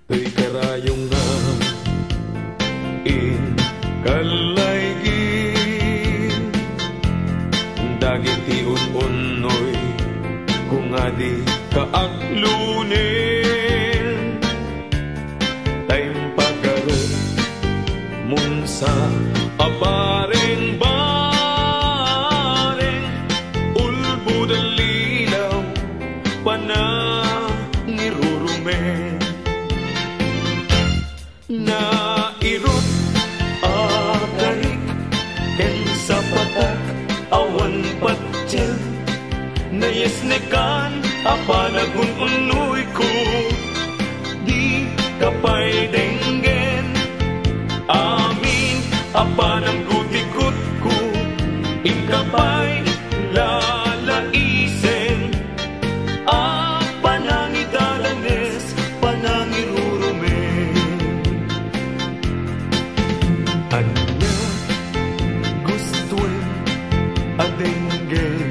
Tuy karayong nga in kalaygin dagiti un-unoy kung adi kaaglunin tayong pagkarot munsa apareng bareng ulbud ang lilaw panangirurumen na irot agarik ken sa patak awan patsyel na yesnekan apanagun unoy ko di kapay denggen amin apanang gutikot ko ingkapay lalaisen apanangidalanes panangirurumen anya gustuin adenggen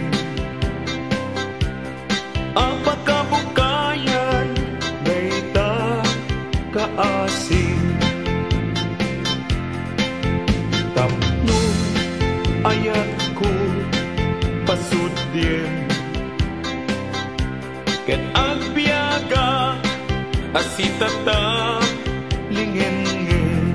apakabukayan dayta kaasing tapno ayat ko pasudyen ket agbiaga asitata lingen-ngen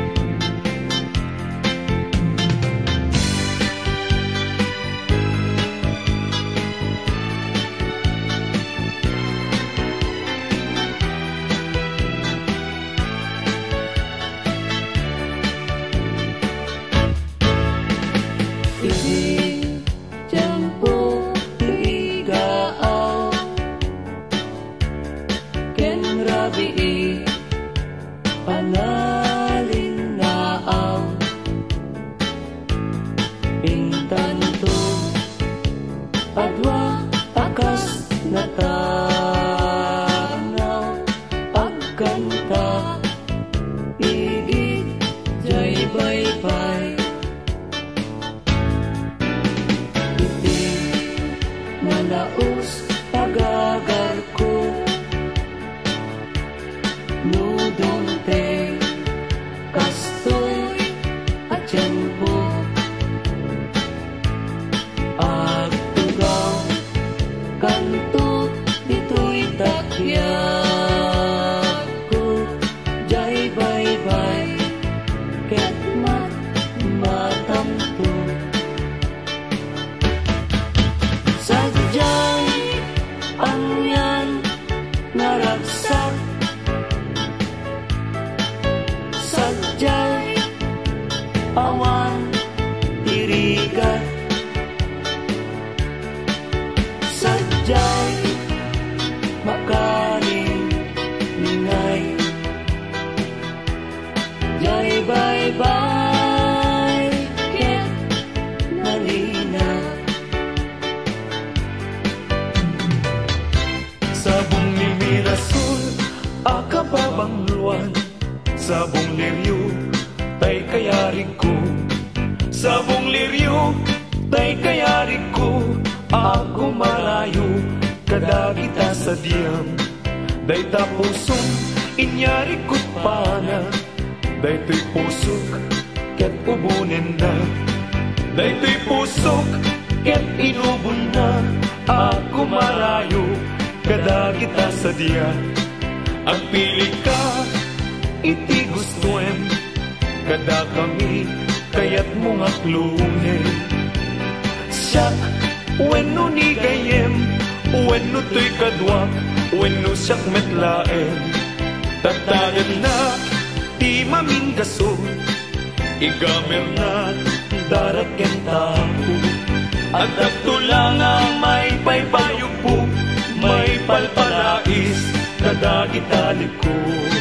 Adwa takas na tanaw pagkanta igid jay baypay iti nalaos pagagar ko nudong te kastoy at tiyempo kanto dito'y takyat ko jay baybay ket matamto sadyang angyan naragsak sadyang awan tirigat sadya'y makaring ningay jay baybay ket nalina sabong mimirasul akababangluan sabong liryo tay kayarig ko sabong liryo tay kayarig ko ako malayo kadagita sa diyam dayta pusong inyari ko't pana dayto'y pusok ket ubunin na dayto'y pusok ket inubon na ako malayo kadagita sa diyam ang pili ka iti gustuem kada kami kayat mong aklunen siyak wenno ni gayem wenno to'y kadwak wenno siyak metlaem tatagan na ti maminggaso igamer na darat ken tao at tulang ang may paypayo po may palpalais kadagita liko